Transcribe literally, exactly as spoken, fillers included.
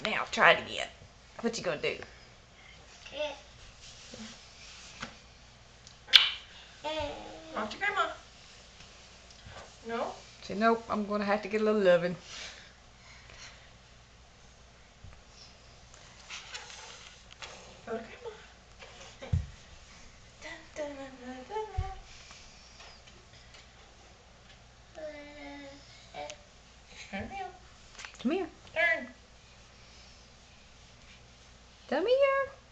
Now try it again. What you gonna do? Not your grandma. No? Say nope, I'm gonna have to get a little loving. Go to grandma. Dun, dun, dun, dun, dun. Turn around. Come here. Turn. Come here.